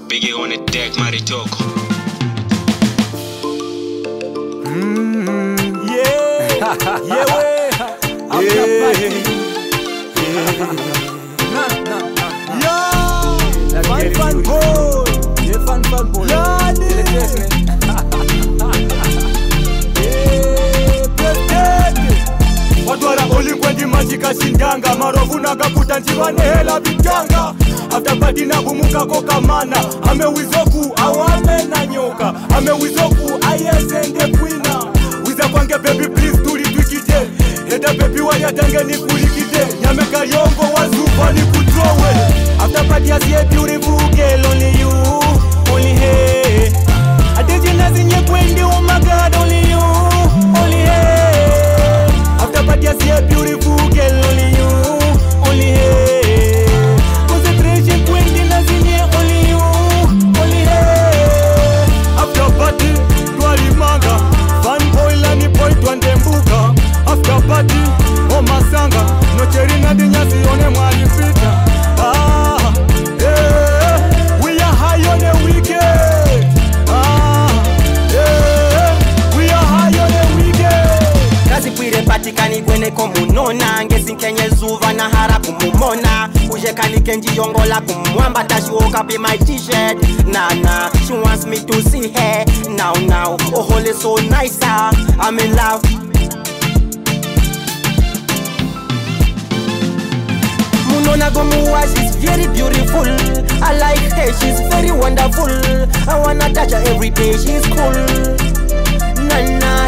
Biggie on the deck, Maritoko. Majika shindanga marovu na kaputa njiwane hela vitanga after party na bumuka koka mana ame wizoku awame na nyoka ame wizoku ayesende kwina wiza kwange baby please tuli twikide heda baby waya tange ni kulikide nyame kayongo wazufa ni kutrowe after party I see a beautiful girl only you only hey adeje nazinye kwendi oh my god only you only hey after party I see a beautiful girl only you only hey concentration kwendi nazinye only you only hey after party twalimanga FineFineboy lani boy twandembuka after party oh masanga no cherina dinyasi one mwali fita we are high on the weekend we are high on the weekend kazi pwire patikani kwene komunona ngesinkenye zuva na hara kumumona uje kanike yongola kumwamba tashi woke up in my t-shirt nah she wants me to see her now oh holy so nice I'm in love Munona gomuwa she's very beautiful I like her she's very wonderful I wanna touch her every day she's cool nah